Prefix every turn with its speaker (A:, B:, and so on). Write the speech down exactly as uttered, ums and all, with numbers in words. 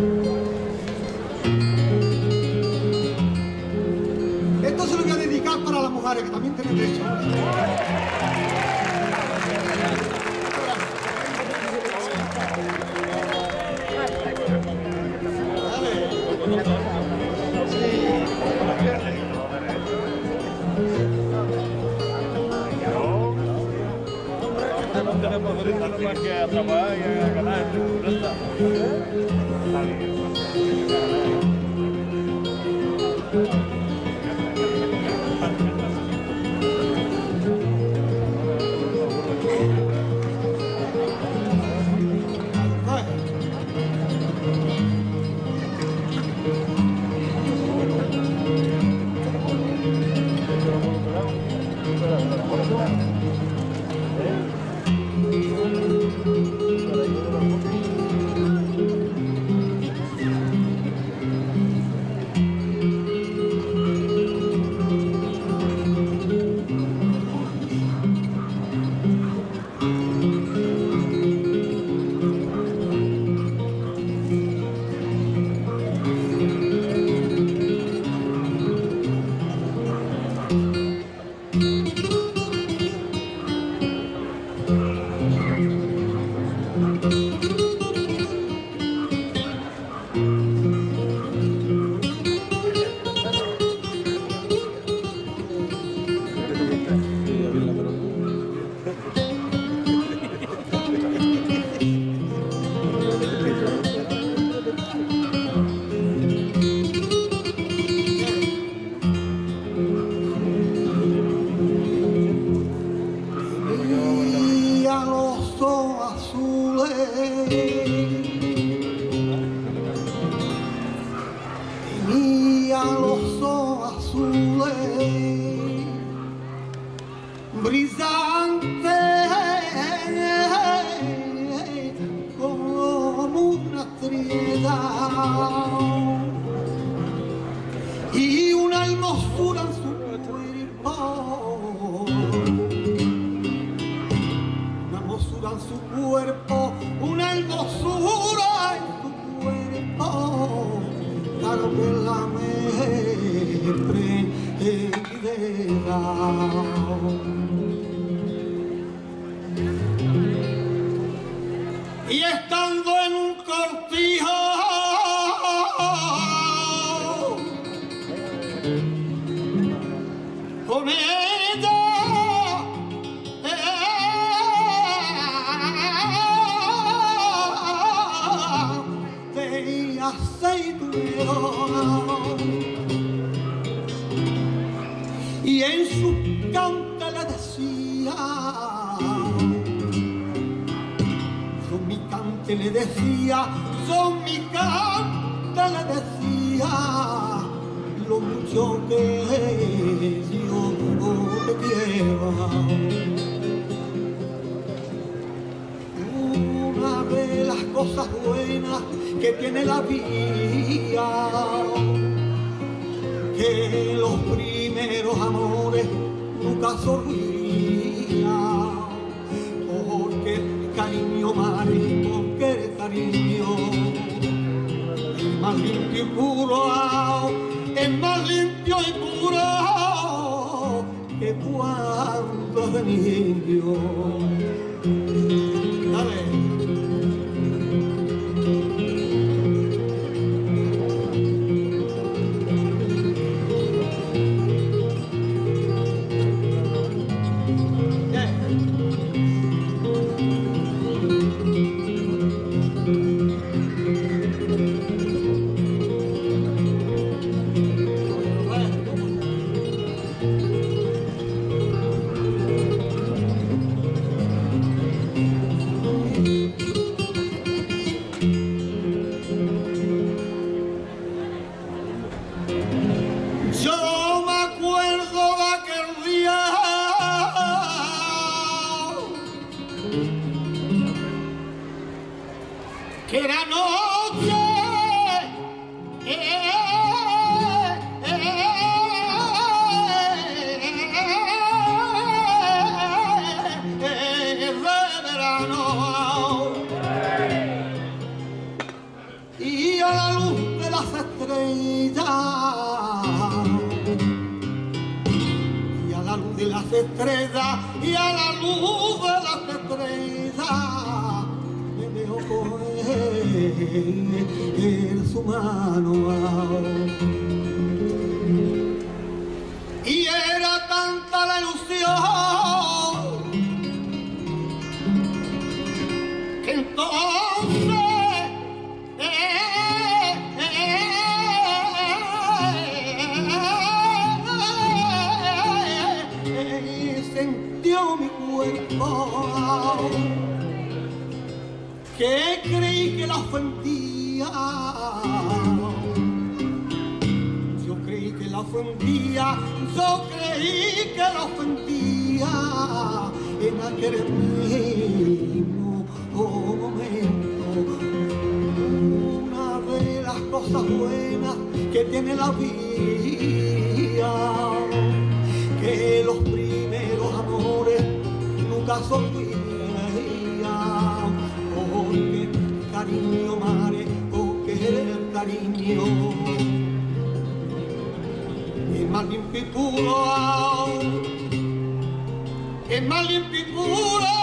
A: Esto se lo voy a dedicar para las mujeres que también tienen derecho.
B: No tenemos derecho más que a trabajar y a ganar.
A: Y una hermosura en su cuerpo, una hermosura en su cuerpo, una hermosura en su cuerpo, claro que la me prenderá. Y estando en un cortijo, con ella de aceitunero, y en su cante le decía, son mi cante le decía, son mi cante le decía, lo mucho que yo te quiero. Una de las cosas buenas que tiene la vida, que los primeros amores nunca sorrían, porque el cariño madre, porque el cariño es más limpio y puro, es más limpio y puro que cuando de niño. Dale. Que era noche, eh, eh, eh, de verano, y a la luz de las estrellas, y a la luz de las estrellas, y a la luz de las estrellas, me veo coger en su mano. Y era tanta la ilusión que entonces eh, eh, eh, sintió mi cuerpo que creí que la ofendía. Que la ofendía, yo creí que la ofendía en aquel mismo momento. Una de las cosas buenas que tiene la vida, que los primeros amores nunca se olvidan, porque cariño mare, porque el cariño es más limpio y puro, es más limpio y puro.